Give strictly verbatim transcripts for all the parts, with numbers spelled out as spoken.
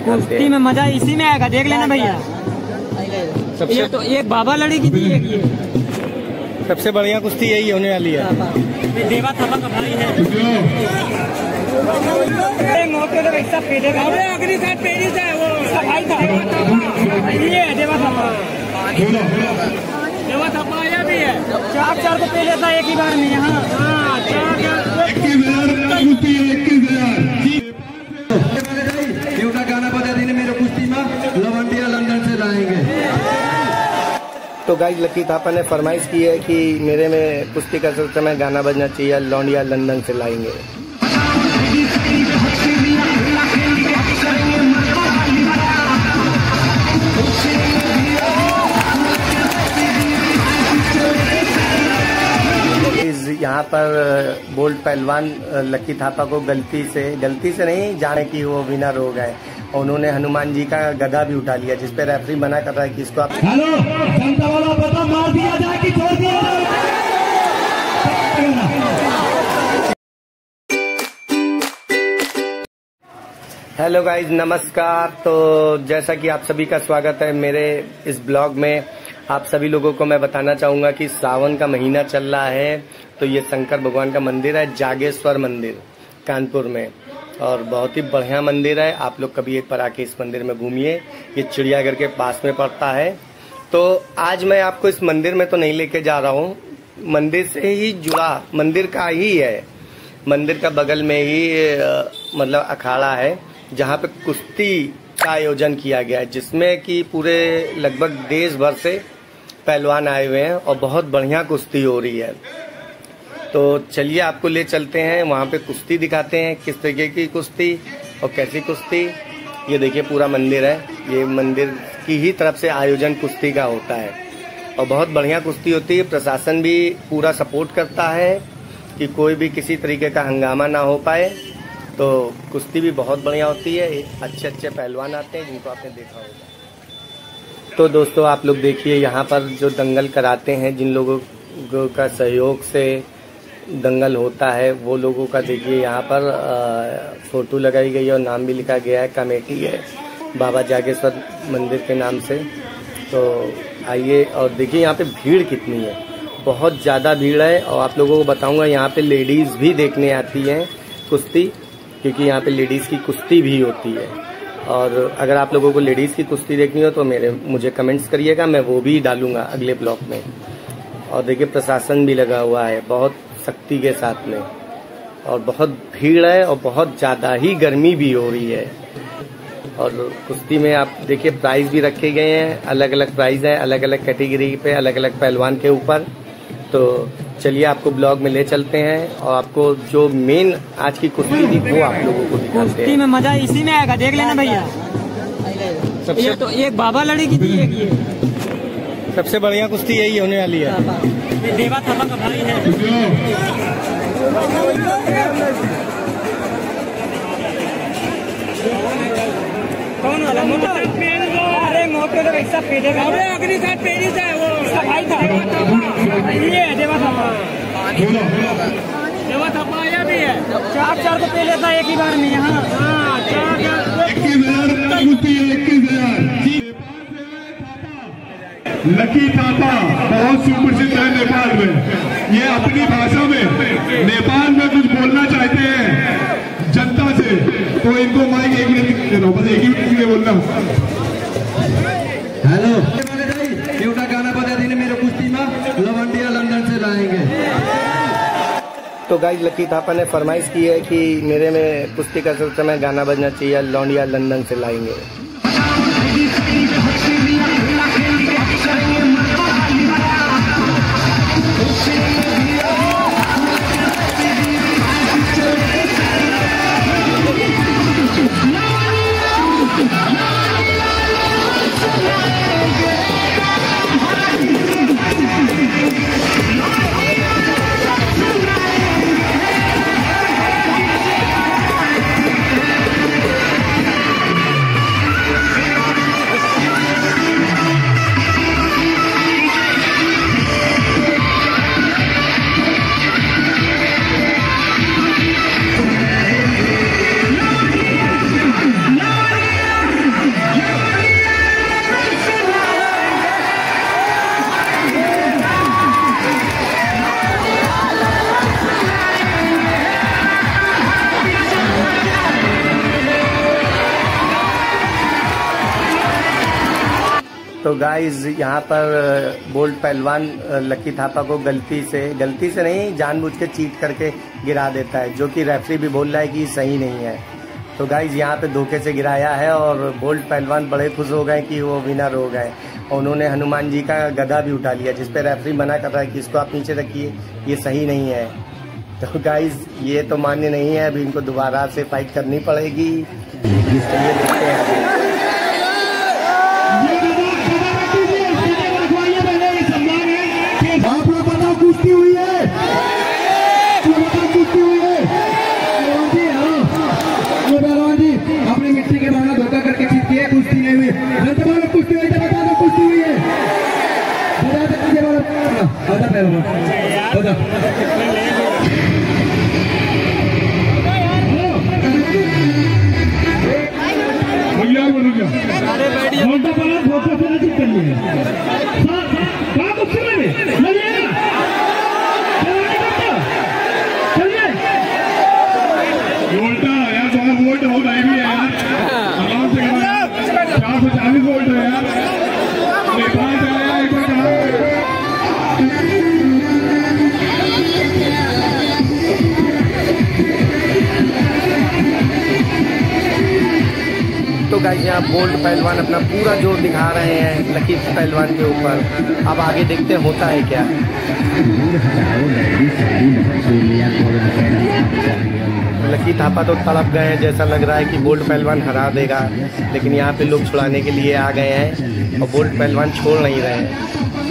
कुश्ती में मजा इसी में आएगा, देख लेना भैया। ये तो एक बाबा लड़ेगी थी, एक ये सबसे बढ़िया कुश्ती यही होने वाली है। देवा थापा का भाई है। अगली साइड पेरिस है वो भाई था, ये है देवा थापा। देवा थापा आया भी है, चार चार को पहले था एक ही बार में यहाँ। गाना बजा दी मेरे कुश्ती में लवंडिया लंदन से लाएंगे। तो गाइस लकी थापा ने फरमाइश की है कि मेरे में कुश्ती का समय गाना बजना चाहिए, लौंडिया लंदन से लाएंगे। यहाँ पर बोल्ड पहलवान लकी थापा को गलती से गलती से नहीं जाने की वो विनर हो गए। उन्होंने हनुमान जी का गदा भी उठा लिया, जिस पे रेफरी मना कर रहा है कि इसको आप हेलो जनता वाला पता मार दिया जाए कि छोड़ दिया जाए। हेलो गाइज नमस्कार। तो जैसा कि आप सभी का स्वागत है मेरे इस ब्लॉग में। आप सभी लोगों को मैं बताना चाहूंगा कि सावन का महीना चल रहा है, तो ये शंकर भगवान का मंदिर है जागेश्वर मंदिर कानपुर में, और बहुत ही बढ़िया मंदिर है। आप लोग कभी एक बार आके इस मंदिर में घूमिए, ये चिड़ियाघर के पास में पड़ता है। तो आज मैं आपको इस मंदिर में तो नहीं लेके जा रहा हूँ, मंदिर से ही जुड़ा मंदिर का ही है। मंदिर का बगल में ही मतलब अखाड़ा है जहाँ पे कुश्ती का आयोजन किया गया है, जिसमें कि पूरे लगभग देश भर से पहलवान आए हुए हैं और बहुत बढ़िया कुश्ती हो रही है। तो चलिए आपको ले चलते हैं वहाँ पे, कुश्ती दिखाते हैं किस तरीके की कुश्ती और कैसी कुश्ती। ये देखिए पूरा मंदिर है, ये मंदिर की ही तरफ से आयोजन कुश्ती का होता है और बहुत बढ़िया कुश्ती होती है। प्रशासन भी पूरा सपोर्ट करता है कि कोई भी किसी तरीके का हंगामा ना हो पाए। तो कुश्ती भी बहुत बढ़िया होती है, अच्छे अच्छे पहलवान आते हैं जिनको आपने देखा होगा। तो दोस्तों आप लोग देखिए यहाँ पर जो दंगल कराते हैं, जिन लोगों का सहयोग से दंगल होता है वो लोगों का देखिए यहाँ पर आ, फोटो लगाई गई है और नाम भी लिखा गया है। कमेटी है बाबा जागेश्वर मंदिर के नाम से। तो आइए और देखिए यहाँ पे भीड़ कितनी है, बहुत ज़्यादा भीड़ है। और आप लोगों को बताऊंगा यहाँ पे लेडीज़ भी देखने आती हैं कुश्ती, क्योंकि यहाँ पे लेडीज़ की कुश्ती भी होती है। और अगर आप लोगों को लेडीज़ की कुश्ती देखनी हो तो मेरे मुझे कमेंट्स करिएगा, मैं वो भी डालूंगा अगले ब्लॉग में। और देखिए प्रशासन भी लगा हुआ है बहुत सख्ती के साथ में, और बहुत भीड़ है और बहुत ज़्यादा ही गर्मी भी हो रही है। और कुश्ती में आप देखिए प्राइज भी रखे गए हैं, अलग अलग प्राइज है, अलग अलग कैटेगरी पे, अलग अलग पहलवान के ऊपर। तो चलिए आपको ब्लॉग में ले चलते हैं और आपको जो मेन आज की कुश्ती थी वो आप लोगों को दिखाते हैं। कुश्ती में मजा इसी में आएगा, देख लेना भैया। ये तो एक बाबा लड़ेगी थी, एक ये सबसे बढ़िया कुश्ती यही होने वाली है। देवा थापा का भाई है। कौन वाला मोटा? अरे मोटे तो ऐसा पेड़े का, अगली साइड पेरिस है वो भाई था, ये है देवा थापा। देवा थापा आया भी है, चार चार को पहले था एक ही बार में यहाँ। लकी थापा बहुत सुप्रसिद्ध है नेपाल में। ये अपनी भाषा में नेपाल में कुछ बोलना चाहते हैं जनता से, तो इनको माइक एक मिनट दे दो, बस एक ही मिनट में बोलना। हेलो एउटा गाना बजा दी मेरे कुश्ती में लवंडिया लंदन से लाएंगे। तो गाइस लकी थापा ने फरमाइश की है कि मेरे में कुश्ती का समय गाना बजना चाहिए, लौंडिया लंदन से लाएंगे। तो गाइज यहाँ पर बोल्ट पहलवान लकी थापा को गलती से गलती से नहीं जानबूझ के चीट करके गिरा देता है, जो कि रेफरी भी बोल रहा है कि सही नहीं है। तो गाइज यहाँ पे धोखे से गिराया है और बोल्ट पहलवान बड़े खुश हो गए कि वो विनर हो गए। और उन्होंने हनुमान जी का गदा भी उठा लिया, जिसपे रेफरी मना कर रहा है कि इसको आप नीचे रखिए, ये सही नहीं है। तो गाइज ये तो मान्य नहीं है, अभी इनको दोबारा से फाइट करनी पड़ेगी। चलिए देखते हैं। कुश्ती हुई है, कुश्ती हुई है। पहलवान जी अपनी मिट्टी के बहाना धोखा करके जीत किया, कुश्ती नहीं हुई। कुश्ती हुई बता दो, कुश्ती हुई है। बता पहलवान बता। भैया बोलूंगा धोखा से नहीं कर लिया। वोल्ट हो रही भी है यार, आराम से चार सौ चालीस वोल्ट है यार। नेपाल से आया एक बार। तो गाइस यहाँ बोल्ट पहलवान अपना पूरा जोर दिखा रहे हैं लकी पहलवान के ऊपर। अब आगे देखते हैं होता है क्या। लकी थापा तो तड़प गए हैं, जैसा लग रहा है कि बोल्ट पहलवान हरा देगा, लेकिन यहाँ पे लोग छुड़ाने के लिए आ गए हैं और बोल्ट पहलवान छोड़ नहीं रहे हैं।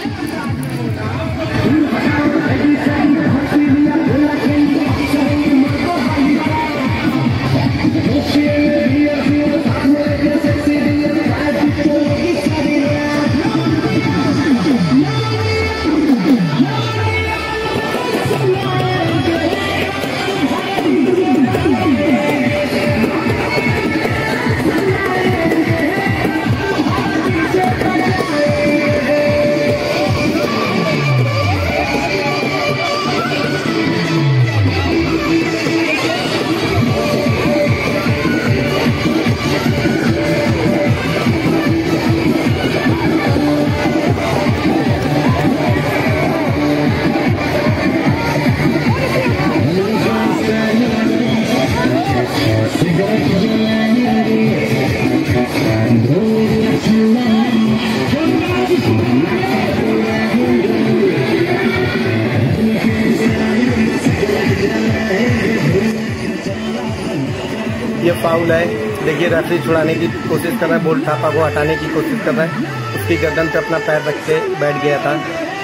ये फाउल है। देखिए रेफरी छुड़ाने की कोशिश कर रहा है, बोल्ट थापा को हटाने की कोशिश कर रहा है। उसकी गर्दन पे अपना पैर रख के बैठ गया था।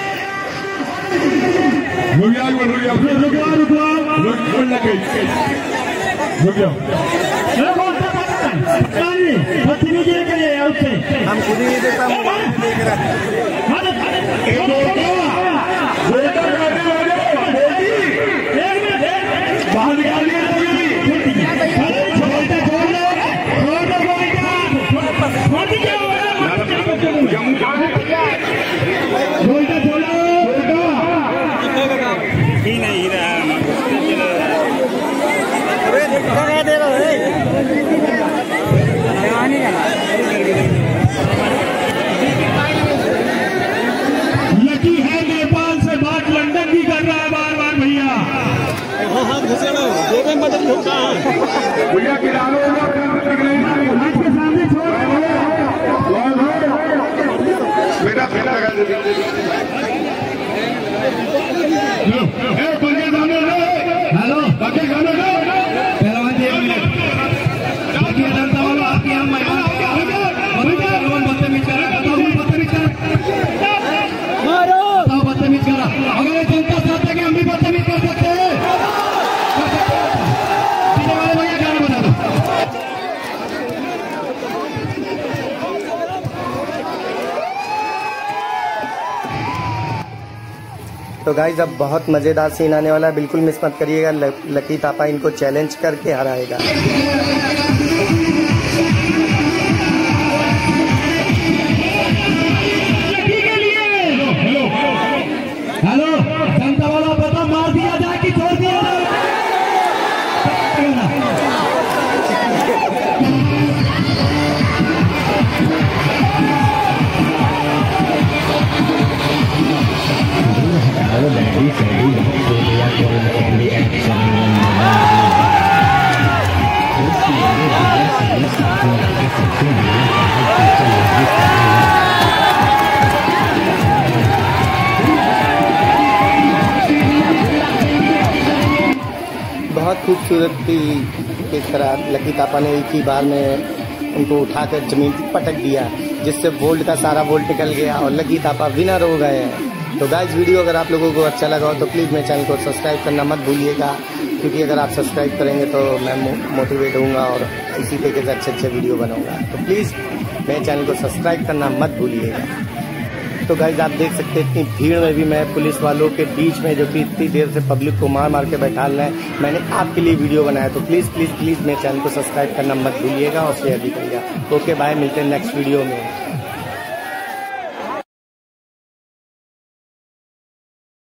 हम खुद ही नहीं देखता, देख लकी है नेपाल से बात लंदन भी कर रहा है बार बार भैया। भैया किरानों के सामने छोड़ बेटा हेलो बाकी गाने पहलवान जी एक मिनट भारतीय जनता वालों आपके यहाँ मेहमान बदतमीज कर बदतमीज कर बदतमीज करा। अगर जनता चाहते हैं कि हम भी बदतमीज कर सकते हैं, वाले भैया गाना बता दो। तो गाइज अब बहुत मजेदार सीन आने वाला है, बिल्कुल मिस मत करिएगा। लकी थापा इनको चैलेंज करके हराएगा। हेलो जनता वाला पता मार दिया जाए कि छोड़ दिया जाए? बहुत खूबसूरती की तरह लकी तापा ने एक ही बार में उनको उठाकर जमीन पर पटक दिया, जिससे वोल्ट का सारा वोल्ट निकल गया और लकी तापा विनर हो गए हैं। तो गाइस वीडियो अगर आप लोगों को अच्छा लगा हो तो प्लीज़ मेरे चैनल को सब्सक्राइब करना मत भूलिएगा, क्योंकि अगर आप सब्सक्राइब करेंगे तो मैं मोटिवेट होऊंगा और इसी तरीके से अच्छे अच्छे वीडियो बनाऊंगा। तो प्लीज़ मेरे चैनल को सब्सक्राइब करना मत भूलिएगा। तो गाइस आप देख सकते हैं इतनी भीड़ में भी मैं पुलिस वालों के बीच में, जो कि इतनी देर से पब्लिक को मार मार के बैठा रहे हैं, मैंने आपके लिए वीडियो बनाया। तो प्लीज़ प्लीज़ प्लीज़ मेरे चैनल को सब्सक्राइब करना मत भूलिएगा और शेयर भी करिएगा। ओके बाय, मिलते हैं नेक्स्ट वीडियो में।